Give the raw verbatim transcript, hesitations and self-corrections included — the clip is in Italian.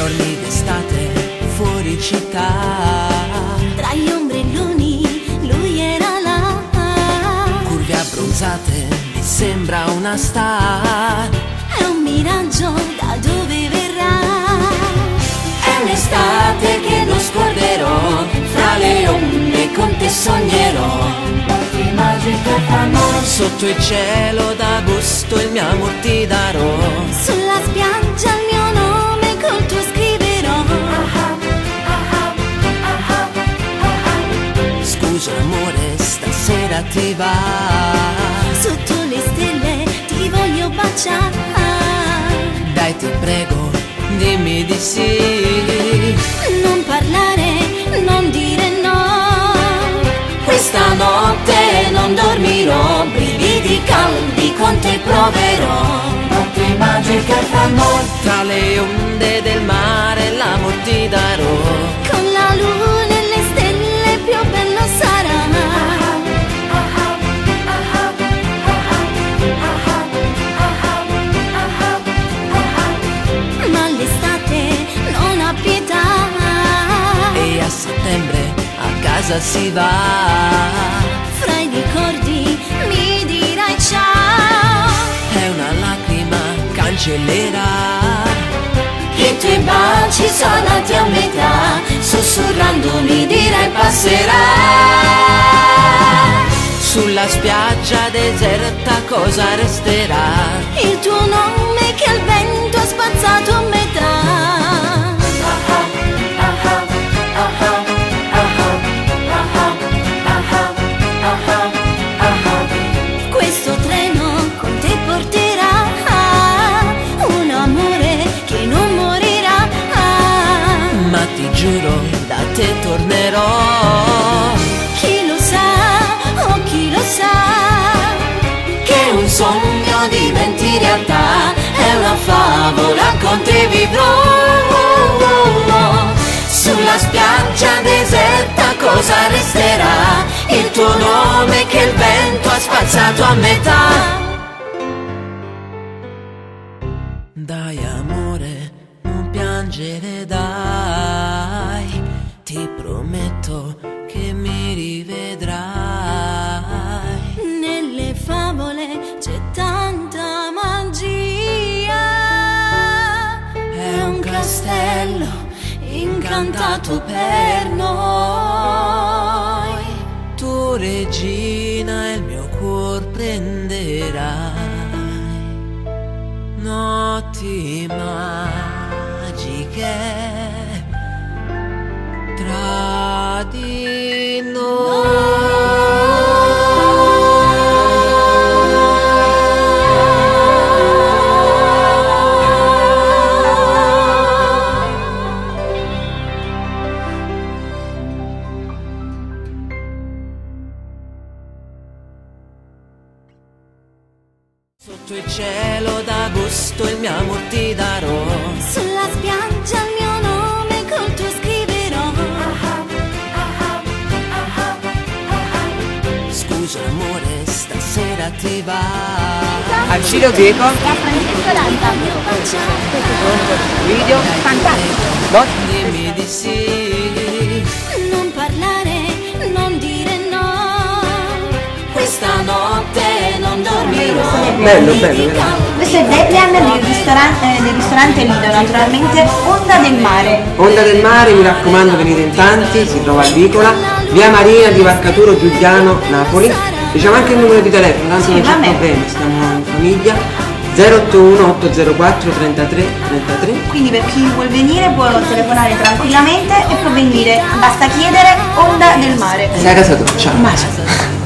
Giorni d'estate fuori città, tra gli ombrelloni lui era là. Curve abbronzate, mi sembra una star. È un miraggio, da dove verrà? È un'estate che non scorderò, fra le onde con te sognerò. Notti magiche fanno, Sotto il cielo d'agosto il mio amor ti darò. sulla spiaggia il mio nome col tuo scriverò. Scusa amore, stasera ti va? Sotto le stelle ti voglio baciare. Dai ti prego, dimmi di sì. Non parlare, non dire no. Questa notte non dormirò, brividi caldi con te proverò. Notti magiche fanno, Tra le onde del mare l'amor ti darò. con la luna e le stelle più bello sarà. Ma l'estate non ha pietà. E a settembre a casa si va. Fra i ricordi mi dirai ciao. È una lacrima cancellerà. I tuoi baci salati a metà, sussurrando mi dirai passerà. Sulla spiaggia deserta cosa resterà? Il tuo nome che il vento ha spazzato a metà. Questo treno con te porterà un amore che non morirà. Ma ti giuro, da te tornerò. Chi lo sa, oh chi lo sa, Che un sogno diventi realtà, è una favola con te vivrò. Sulla spiaggia deserta cosa resterà? Il tuo nome che il vento ha spazzato a metà. Dai amore, non piangere dai, ti prometto che mi rivedrai. nelle favole c'è tanta magia. È un castello incantato per noi. tu regina il mio cuor prenderai. Notti magiche tra di noi. Sotto il cielo d'agosto il mio amor ti darò. Sulla spiaggia il mio nome col tuo scriverò. Scusa amore, stasera ti va? Alcilio Greco, Francesco Lanta, mio baciato. video fantastico. No? Dimmi di sì. Non parlare, non dire no. Questa notte non dormirò. Bello, bello, bello. Questo è Debian del ristorante, eh, del ristorante Lido, naturalmente Onda del Mare. Onda del Mare, mi raccomando venite in tanti, si trova a Vicola, via Marina di Varcaturo Giuliano, Napoli. Diciamo anche il numero di telefono, tanto Sì, non c'è vabbè. problema, stiamo in famiglia. zero otto uno otto zero quattro trentatré trentatré. Quindi per chi vuol venire può telefonare tranquillamente e può venire, basta chiedere Onda del Mare. Sei a casa tua, ciao. Un bacio.